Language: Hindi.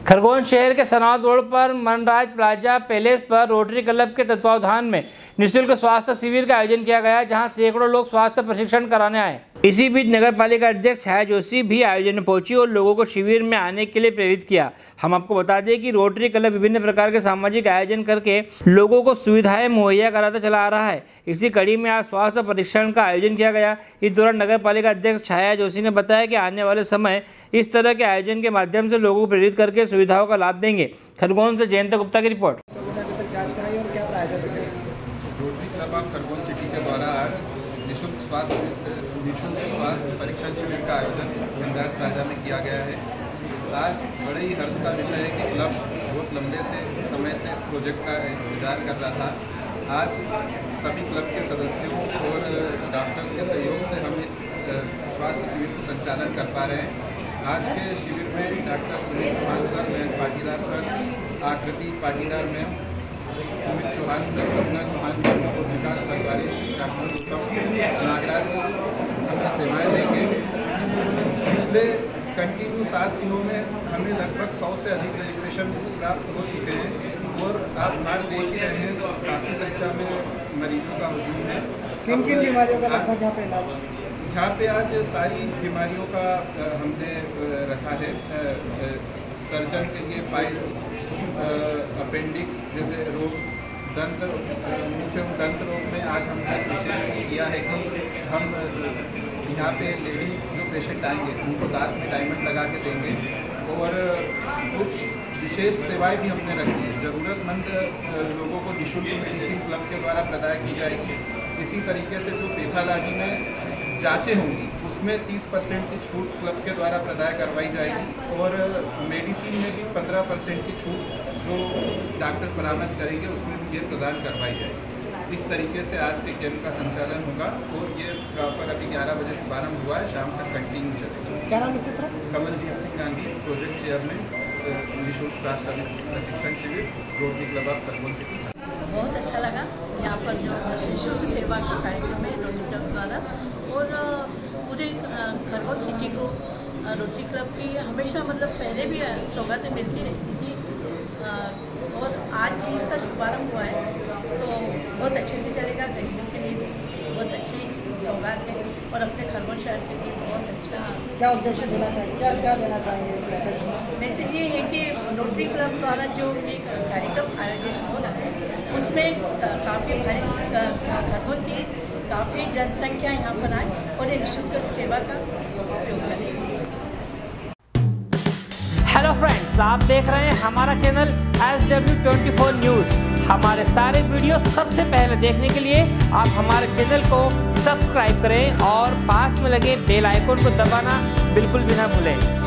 खरगोन शहर के सनौत रोड पर मनराज प्लाजा पैलेस पर रोटरी क्लब के तत्वावधान में निःशुल्क स्वास्थ्य शिविर का आयोजन किया गया, जहां सैकड़ों लोग स्वास्थ्य प्रशिक्षण कराने आए। इसी बीच नगर पालिका अध्यक्ष छाया जोशी भी आयोजन में पहुंची और लोगों को शिविर में आने के लिए प्रेरित किया। हम आपको बता दें कि रोटरी क्लब विभिन्न प्रकार के सामाजिक आयोजन करके लोगों को सुविधाएं मुहैया कराता चला आ रहा है। इसी कड़ी में आज स्वास्थ्य परीक्षण का आयोजन किया गया। इस दौरान नगर पालिका अध्यक्ष छाया जोशी ने बताया कि आने वाले समय इस तरह के आयोजन के माध्यम से लोगों को प्रेरित करके सुविधाओं का लाभ देंगे। खरगोन से जयंत गुप्ता की report. Rotary club of Khargone city के द्वारा आज निःशुल्क स्वास्थ्य परीक्षण शिविर का आयोजन मनराज प्लाजा में किया गया है। आज बड़े ही हर्ष का विषय है कि क्लब बहुत लंबे समय से इस प्रोजेक्ट का इंतजार कर रहा था। आज सभी क्लब के सदस्यों और डॉक्टर्स के सहयोग से हम इस स्वास्थ्य शिविर को संचालन कर पा रहे हैं। आज के शिविर में doctor Sunil Chauhan sir, Mayank Patidar sir, Akriti Patidar ma'am, Sumit Chauhan sir, Sapna Chauhan ma'am और विकास परिवारी डॉक्टर उत्तम नागराज हमें सेवाएं देंगे। पिछले कंटिन्यू 7 दिनों में हमें लगभग 100 से अधिक रजिस्ट्रेशन प्राप्त हो चुके हैं और आप बाहर देख ही रहे हैं तो काफ़ी संख्या में मरीजों का हुजूम है। किन किन बीमारियों का लगभग यहाँ पे इलाज? यहाँ पे आज सारी बीमारियों का हमने रखा है। सर्जन के लिए पाइल्स, अपेंडिक्स जैसे रोग, मुख्य दंत रोग में आज हमने विशेष किया है कि हम यहाँ पे लेडी जो पेशेंट आएंगे उनको दांत में डायमंड लगा के देंगे और कुछ विशेष सेवाएं भी हमने रखी है। ज़रूरतमंद लोगों को निःशुल्क मेडिसिन क्लब के द्वारा प्रदान की जाएगी। इसी तरीके से जो पैथोलॉजी में जांचें होंगी उसमें 30% की छूट क्लब के द्वारा प्रदान करवाई जाएगी और मेडिसिन में भी 15% की छूट जो डॉक्टर परामर्श करेंगे उसमें भी ये प्रदान करवाई जाएगी। इस तरीके से आज के कैंप का संचालन होगा और ये प्रॉपर अभी 11 बजे शुभारंभ हुआ है, शाम तक कंटिन्यू चलेगा। क्या नाम है sir? Kamaljeet Singh Gandhi, project chairman, निःशुल्क स्वास्थ्य प्रशिक्षण शिविर, rotary club of Khargone city. बहुत अच्छा लगा यहाँ पर जो निःशुल्क सेवा का कार्यक्रम है रोटरी क्लब द्वारा और पूरे खरगोन सिटी को रोटरी क्लब की हमेशा पहले भी सौगातें मिलती रहती थी और आज भी इसका शुभारंभ हुआ है तो बहुत अच्छे से चलेगा। गरीबों के लिए भी बहुत अच्छी सौगात है और अपने खरगोन शहर के लिए बहुत अच्छा। क्या उद्देश्य देना चाहिए, क्या देना चाहेंगे मैसेज? ये है कि रोटरी क्लब द्वारा जो एक कार्यक्रम आयोजित हो रहा है उसमें काफ़ी भारी खरगोन की काफ़ी जनसंख्या यहाँ पर आए और ये निःशुल्क सेवा का उपयोग करें। हेलो फ्रेंड्स, आप देख रहे हैं हमारा चैनल SW24 न्यूज़। हमारे सारे वीडियो सबसे पहले देखने के लिए आप हमारे चैनल को सब्सक्राइब करें और पास में लगे बेल आइकन को दबाना बिल्कुल भी ना भूलें।